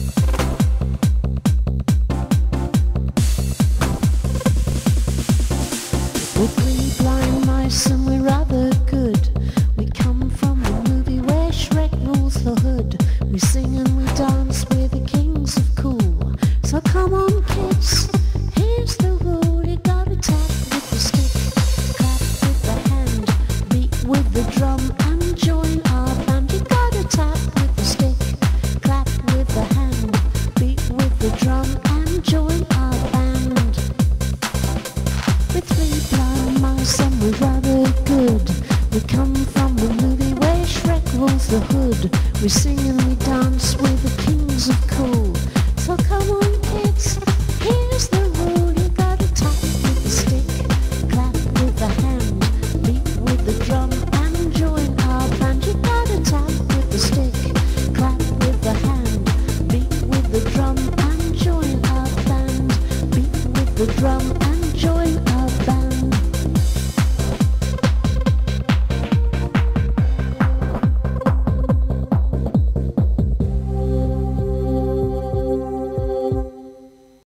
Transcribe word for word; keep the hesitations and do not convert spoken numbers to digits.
We're three blind mice and we're rather good. We come from the movie where Shrek rules the hood. We sing and we dance, we're the kings of cool. So come on kids, here's the rule. You gotta tap with the stick, clap with the hand, beat with the drum and join our band. You gotta tap with the stick, clap with the hand, beat with the drum and join our band. We're three blind mice and we're rather good. We come from the movie where Shrek rules the hood. We sing and we dance, we're the kings of cool. So come on kids, here's the rule. You gotta tap with the stick, clap with the hand, beat with the drum and join our band. You gotta tap with the stick, clap with the hand, beat with the drum and join our band. Beat with the drum and join